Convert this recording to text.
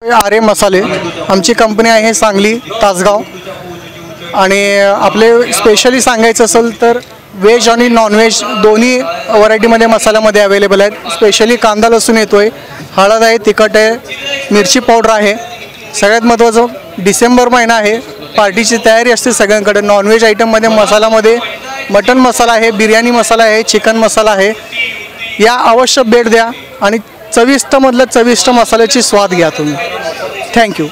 आरे मसाले आमची कंपनी आहे सांगली तासगाव आणि आपले स्पेशली सांगायचं असेल तर व्हेज आणि नॉनव्हेज दोन्ही व्हरायटीमध्ये मसाल्यामध्ये अवेलेबल आहेत। स्पेशली कांदा लसूण येतोय, हळद आहे, तिखट आहे, मिरची पावडर आहे। सगळ्यात महत्त्वाचं डिसेंबर महिना आहे, पार्टीची तयारी असते सगळ्यांकडे। नॉनव्हेज आयटममध्ये मसाल्यामध्ये मटन मसाला आहे, बिर्याणी मसाला आहे, चिकन मसाला आहे। या अवश्य भेट द्या आणि चविष्ट मधलं चविष्ट मसाल्याची स्वाद घ्या तुम्ही। थँक्यू।